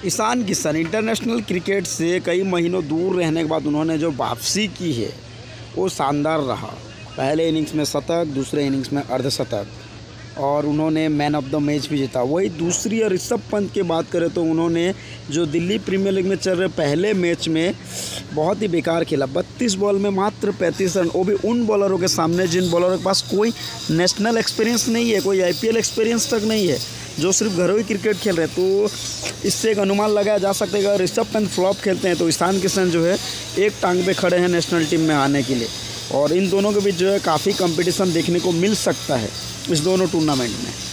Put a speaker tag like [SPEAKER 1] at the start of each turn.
[SPEAKER 1] Ishan Kishan international cricket से कई महीनों दूर रहने के बाद उन्होंने जो वापसी की है वो शानदार रहा। पहले इनिंग्स में शतक, दूसरे इनिंग्स में अर्धशतक और उन्होंने मैन ऑफ द मैच भी जीता। वही दूसरी और ऋषभ पंत की बात करें तो उन्होंने जो दिल्ली प्रीमियर लीग में चल रहे पहले मैच में बहुत ही बेकार खेला। 32 बॉल में मात्र 35 रन, वो भी उन बॉलरों के सामने जिन बॉलरों के पास कोई नेशनल एक्सपीरियंस नहीं है, कोई IPL एक्सपीरियंस तक नहीं है, जो सिर्फ घरों क्रिकेट खेल रहे हैं। तो इससे एक अनुमान लगाया जा सकता है कि अगर ऋषभ पंत फ्लॉप खेलते हैं तो ईशान किशन जो है एक टांग पे खड़े हैं नेशनल टीम में आने के लिए। और इन दोनों के बीच जो है काफ़ी कंपटीशन देखने को मिल सकता है इस दोनों टूर्नामेंट में।